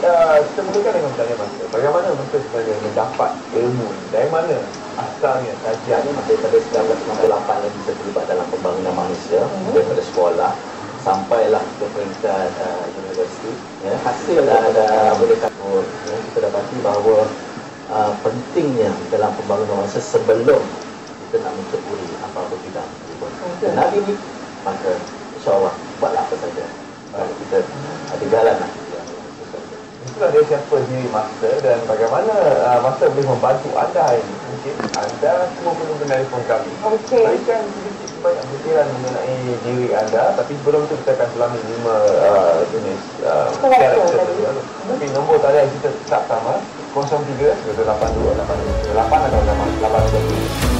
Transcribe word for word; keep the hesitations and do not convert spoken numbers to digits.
uh, kita mulakan dengan bertanya Master. Bagaimana Master sebenarnya mendapat ilmu? Dari mana asalnya kajian? Daripada seribu sembilan ratus enam puluh lapan lagi saya terlibat dalam pembangunan manusia hmm. daripada sekolah sampailah ke peringkat uh, universiti. Ya. Hasil ada boleh kata ya, kita dapati bahawa uh, pentingnya dalam pembangunan manusia sebelum kita nak menceburi apa-apa bidang. Kenal ini, maka insyaAllah buatlah apa saja. Uh, kita ada jalan lah. Itulah dia siapa diri Master dan bagaimana uh, Master boleh membantu anda ini. Mungkin anda semua perlu menelpon kami. Okey. Berikan sedikit banyak fikiran mengenai diri anda. Tapi sebelum itu kita akan selami lima uh, jenis uh, karakter tadi. Tapi nombor talian kita tetap sama. kosong tiga dua lapan dua lapan dua lapan atau lapan dua.